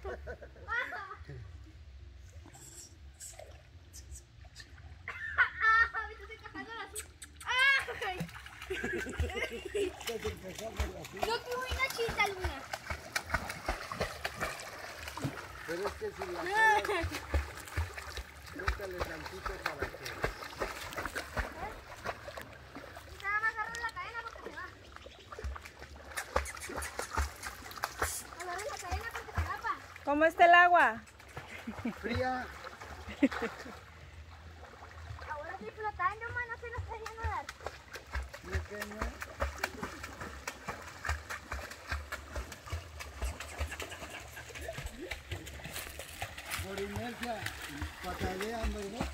No tuve una chita, Luna. Pero es que si la jalas, déjale tantito para que... Nada más agarra la cadena porque se va. Agarra la cadena porque se va, pa. ¿Cómo está el agua? Fría. Ahora estoy flotando, man, no se nos está yendo a dar. Pequeño. Por inercia, patalean, ¿verdad?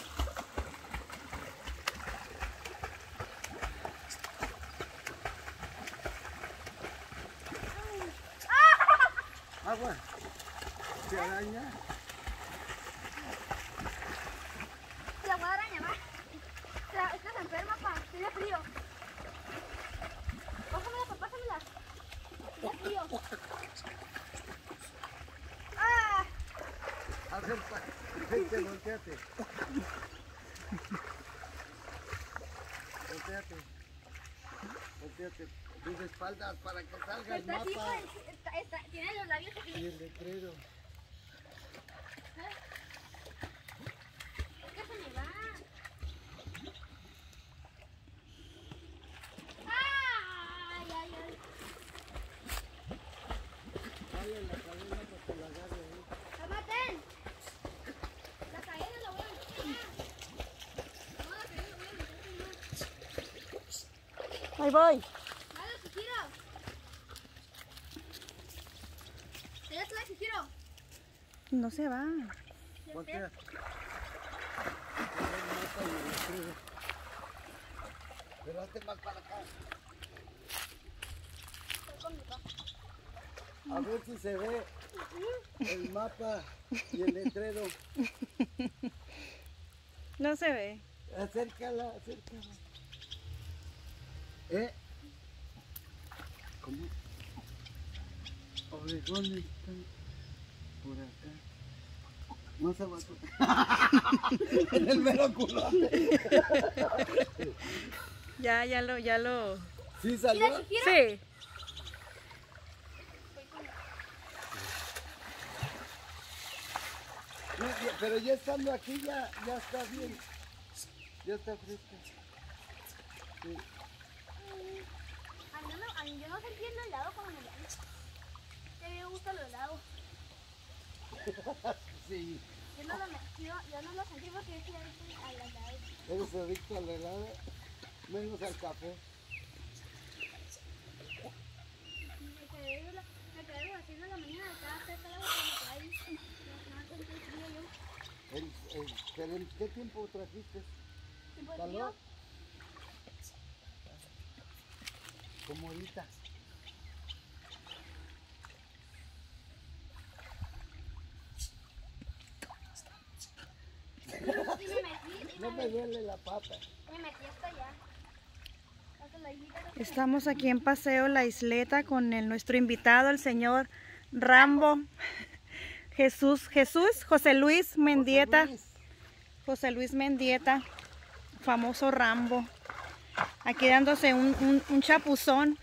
Agua. Se araña. La guadaña, va. Esta se enferma, pa. Tiene frío. Pásamela, pa, pásamela. Tiene frío. ¡Ah! Vente, volteate. Volteate. Volteate. Tus espaldas para que salga el Está así, mapa. pa. Tiene los labios Y así. el letrero. ¿Qué se me va? ¡Ay, ay, ay! Dale la cadena para que la agarre ahí. ¡Amaten! La cadena la voy a meter ya. No, la cadena la voy a meter ya. Ahí voy. ¡Dale, Chihiro! ¿Ya está, Chihiro? No se va. Voltea. El mapa y el letrero. Pero hazte más para acá. Estoy con mi papá. A ver si se ve el mapa y el letrero. No se ve. Acércala, acércala. ¿Cómo? Oregones están por acá. Más abajo. En el mero culote. Ya lo. ¿Sí salió? Mira, Chihiro. Sí. Pero ya estando aquí ya está bien. Ya está fresca. Sí. A mí yo no sentí el helado como me lo hice. A mí me gusta el helado. Sí. Yo no lo sentí porque yo estoy adicto al helado. Eres adicto al helado, menos al café. Me quedé a las 6 de la mañana, estaba cerca de la boca ahí. No sentí frío yo. Pero ¿en qué tiempo trajiste? ¿Tipo de ¿Calor? frío? Como ahorita. Y me metí, No me duele la pata. me metí hasta allá. Hasta la islita. Estamos aquí en Paseo La Isleta con nuestro invitado, el señor Rambo. José Luis Mendieta. José Luis Mendieta, famoso Rambo. Aquí dándose un chapuzón.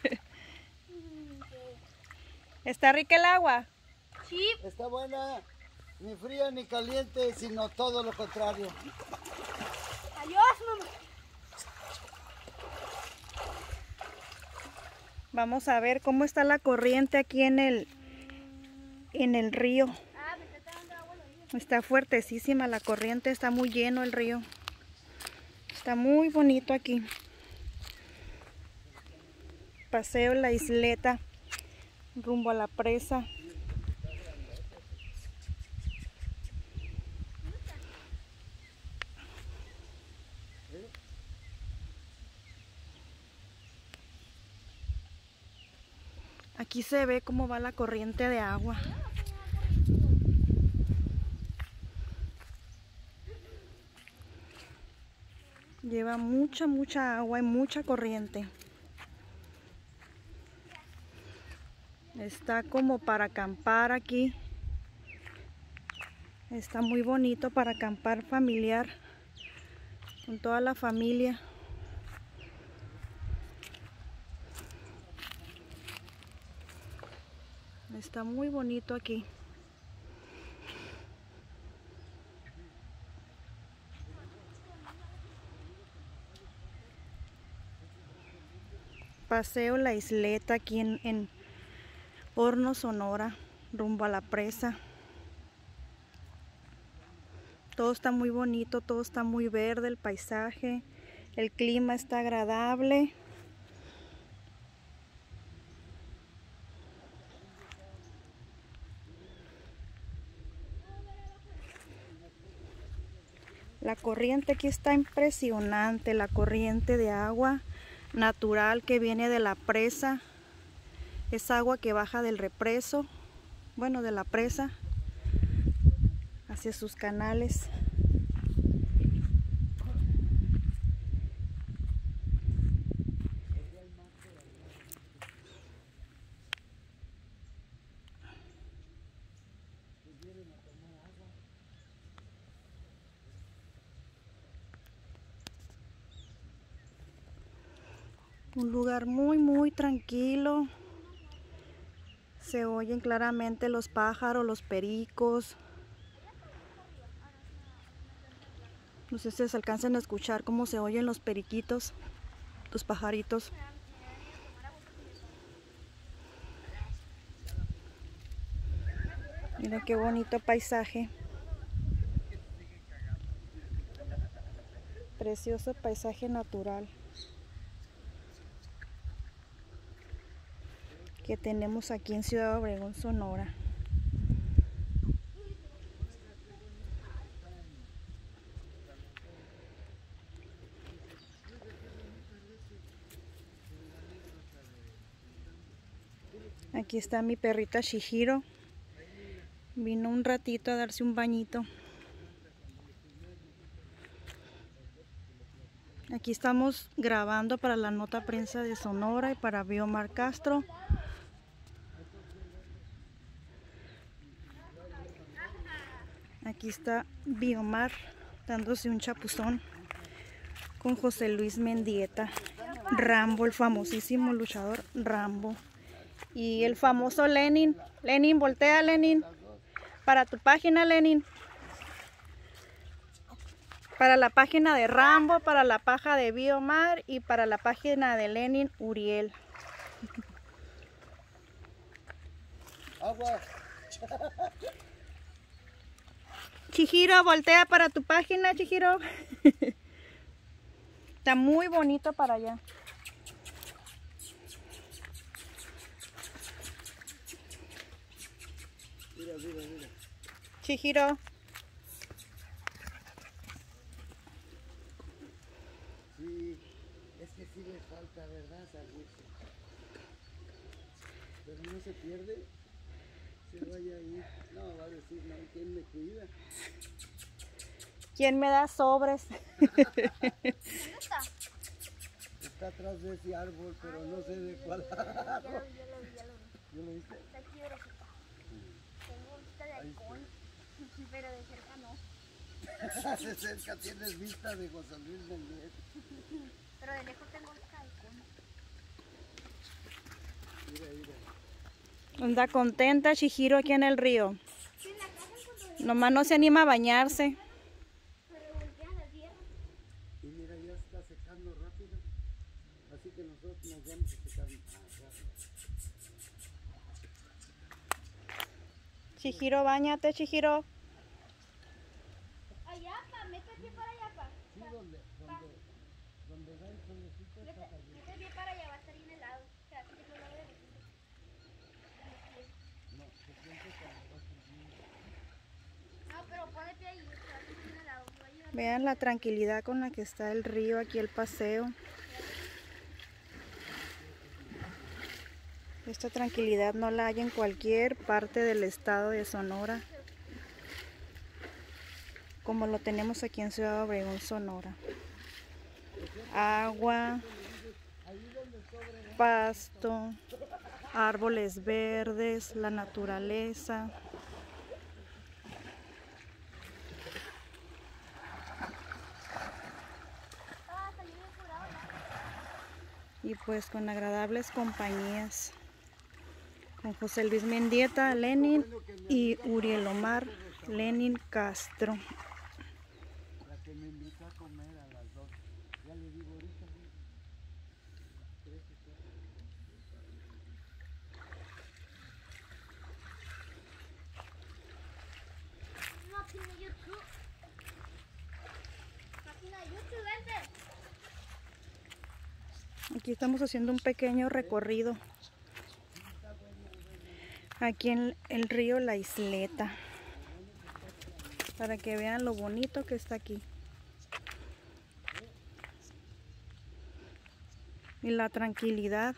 ¿Está rica el agua? Sí. Está buena, ni fría ni caliente, sino todo lo contrario. Adiós, mamá. Vamos a ver cómo está la corriente aquí en el río. Ah, me está dando agua al oído. Está fuertecísima la corriente, está muy lleno el río. Está muy bonito aquí. Paseo La Isleta, rumbo a la presa. Aquí se ve cómo va la corriente de agua. Lleva mucha agua y mucha corriente. Está como para acampar aquí. Está muy bonito para acampar familiar, con toda la familia. Está muy bonito aquí. Paseo La Isleta aquí en Hornos, Sonora, rumbo a la presa. Todo está muy bonito, todo está muy verde, el paisaje, el clima está agradable. La corriente aquí está impresionante, la corriente de agua natural que viene de la presa. Es agua que baja del represo, bueno, de la presa, hacia sus canales. Un lugar muy tranquilo. Se oyen claramente los pájaros, los pericos. No sé si se alcanzan a escuchar cómo se oyen los periquitos, los pajaritos. Mira qué bonito paisaje. Precioso paisaje natural que tenemos aquí en Ciudad Obregón, Sonora. Aquí está mi perrita Chihiro. Vino un ratito a darse un bañito. Aquí estamos grabando para la Nota Prensa de Sonora y para Biomar Castro. Aquí está Biomar dándose un chapuzón con José Luis Mendieta. Rambo, el famosísimo luchador Rambo. Y el famoso Lenin. Lenin, voltea, Lenin. Para tu página, Lenin. Para la página de Rambo, para la página de Biomar y para la página de Lenin Uriel. Agua. Chihiro, voltea para tu página, Chihiro. Está muy bonito para allá. Mira. Chihiro. Sí, es que sí le falta, ¿verdad? Salirse. Pero no se pierde. Se vaya ahí. No, va a decir, no, ¿quién me cuida? ¿Quién me da sobres? ¿Dónde está? Está atrás de ese árbol, pero no sé de cuál árbol. Ya lo vi. ¿Yo lo viste? Está aquí, orejita. Tengo vista de halcón, pero de cerca no. De cerca tienes vista de José Luis Mendieta. Pero de lejos tengo vista de halcón. Mira. Anda contenta Chihiro aquí en el río. Sí, en la casa encontré, Nomás no se anima a bañarse. pero voltean la tierra. Y mira, ya está secando rápido. Así que nosotros nos vamos a secar más rápido. Chihiro, bañate, Chihiro. Allá, pa, mete el pie para allá, pa. Sí, donde da el solecito está caliente. Mete el pie para allá, va a estar bien helado. O sea, así que no lo debe de No, se siente cuando va subiendo. No, pero pon el pie ahí, o sea, así bien helado. Va a llegar. Vean la tranquilidad con la que está el río aquí, el paseo. Esta tranquilidad no la hay en cualquier parte del estado de Sonora, como lo tenemos aquí en Ciudad Obregón, Sonora. Agua, pasto, árboles verdes, la naturaleza. Y pues con agradables compañías, con José Luis Mendieta, Lenin y Uriel Omar Lenin Castro. La que me invitó a comer a las 2. Ya le digo ahorita. Máquina de YouTube. Máquina de YouTube, vente. Aquí estamos haciendo un pequeño recorrido. Aquí en el río La Isleta. Para que vean lo bonito que está aquí. Y la tranquilidad.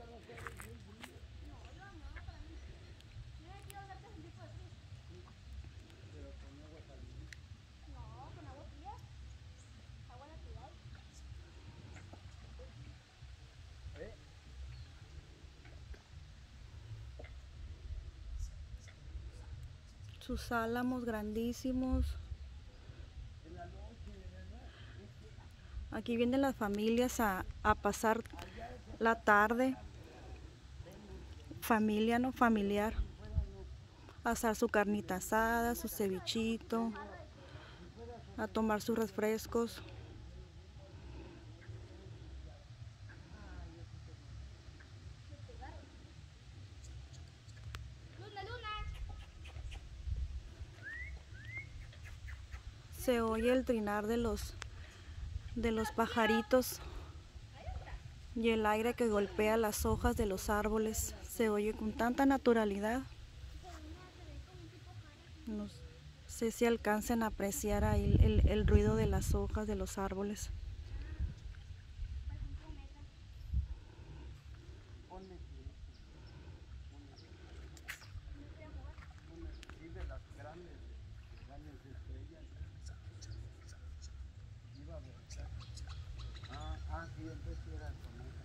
Sus álamos grandísimos. Aquí vienen las familias a pasar la tarde. Familia, no familiar. A asar su carnita asada, su cevichito. A tomar sus refrescos. Luna, luna. Se oye el trinar de los pajaritos y el aire que golpea las hojas de los árboles. Se oye con tanta naturalidad. No sé si alcancen a apreciar ahí el ruido de las hojas de los árboles. Sí, de las grandes estrellas. Iba a ver. Sí, entonces era con esa.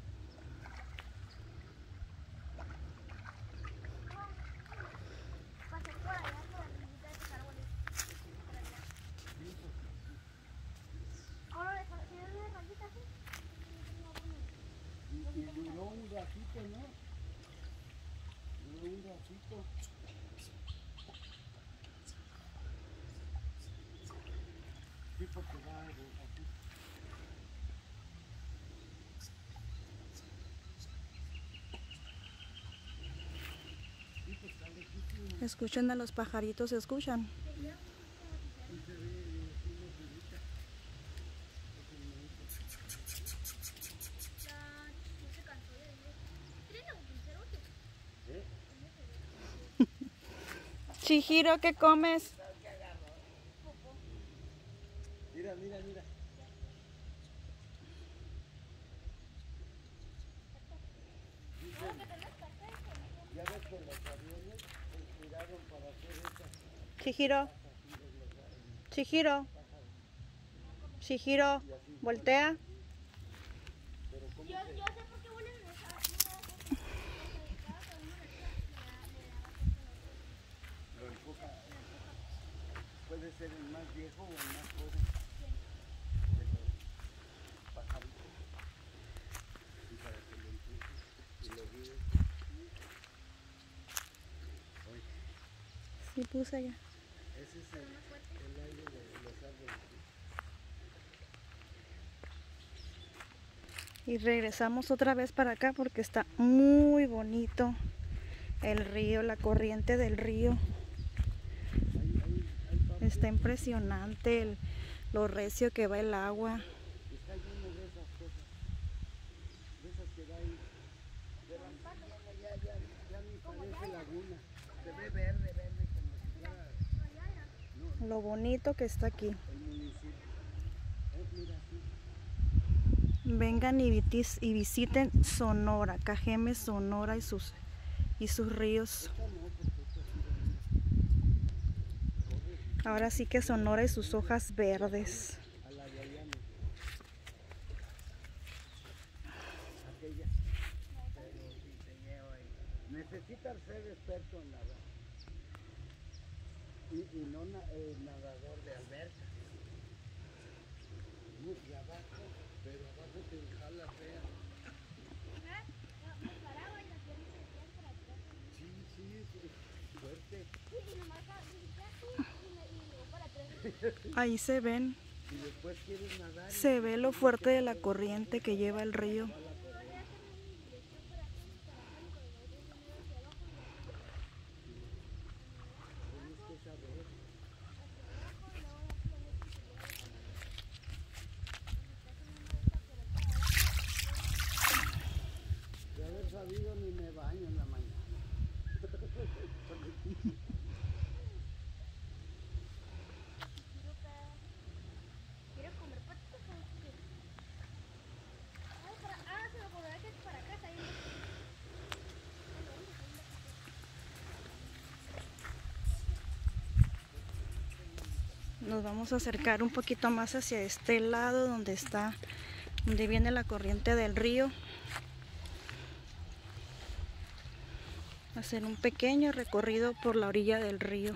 Pasé por allá por la ribita de esos árboles. Por allá. Ahora ¿tienes una rayita así? Y duró un ratito, ¿no? Duró un ratito. Sí, porque va algo así. Escuchan a los pajaritos, ¿se escuchan? Chihiro, ¿qué comes? Mira, mira, mira. Ya ves que los aviones se inspiraron para hacer esta. Chihiro. Chihiro. Chihiro, voltea. Yo sé por qué vuelan en esa. Lo enfoca. Puede ser el más viejo o el más joven de los pajaritos. Y para que lo enfoque y lo guíe. Oye, Sí, puse allá. ese es el aire de los árboles. Y regresamos otra vez para acá porque está muy bonito el río, la corriente del río. Está impresionante lo recio que va el agua. Está lleno de esas cosas. De esas que da ahí. Ya ni parece laguna. Se ve verde, verde, como si fuera Lo bonito que está aquí. el municipio. Mira, sí. Vengan y visiten Sonora, Cajeme, Sonora y sus ríos. Ahora sí que Sonora y sus hojas verdes. A la Guayana. Aquella. Pero si te llevo ahí. necesitas ser experto en nadar. Y no nadador de alberca. Y abajo, pero abajo te jala fea. Me paraba y las piernas se hacían para atrás. Sí, es fuerte. Y nomás y luego para atrás. Ahí se ven, Y después quieres nadar. se ve lo fuerte de la corriente que lleva el río. Tienes que saber. De haber sabido ni me baño en la mañana. Quiero comer patitas. Se me ocurrió que es para casa. Nos vamos a acercar un poquito más hacia este lado donde viene la corriente del río. Hacer un pequeño recorrido por la orilla del río.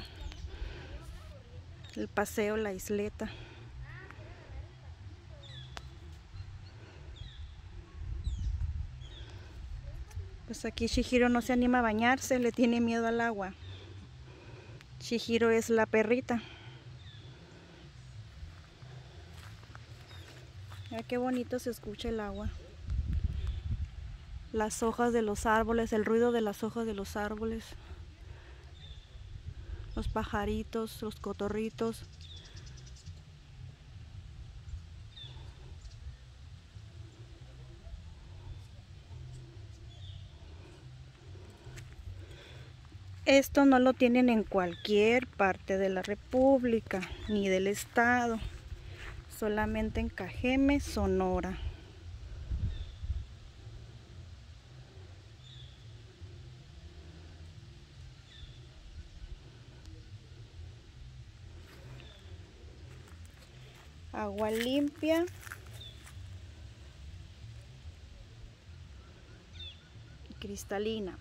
El paseo, la isleta. Pues aquí Chihiro no se anima a bañarse, le tiene miedo al agua. Chihiro es la perrita. Mira qué bonito se escucha el agua. Las hojas de los árboles, el ruido de las hojas de los árboles. Los pajaritos, los cotorritos. Esto no lo tienen en cualquier parte de la República, ni del estado. Solamente en Cajeme, Sonora. Agua limpia y cristalina.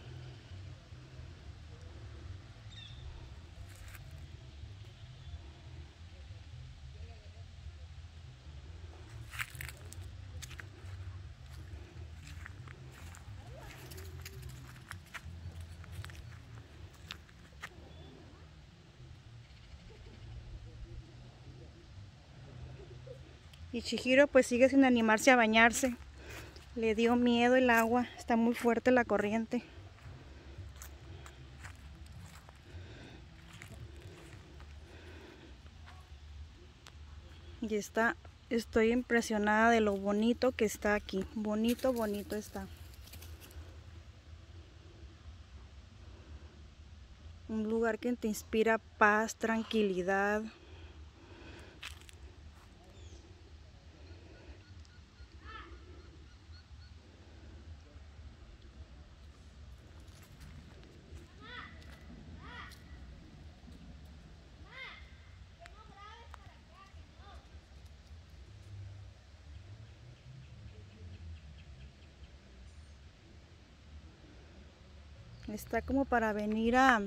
Y Chihiro pues sigue sin animarse a bañarse. Le dio miedo el agua, está muy fuerte la corriente. Y estoy impresionada de lo bonito que está aquí. Bonito, bonito está. Un lugar que te inspira paz, tranquilidad. Está como para venir a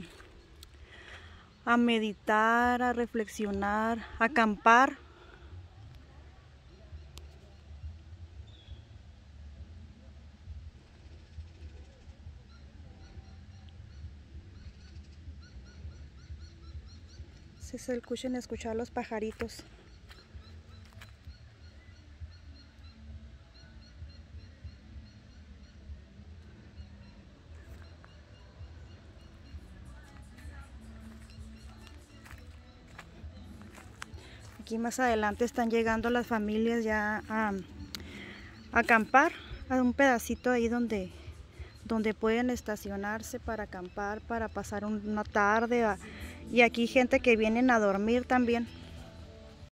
meditar, a reflexionar, a acampar. Si se escuchan escuchar los pajaritos. Aquí más adelante están llegando las familias ya a acampar, a un pedacito ahí donde pueden estacionarse para acampar, para pasar una tarde. Y aquí gente que vienen a dormir también.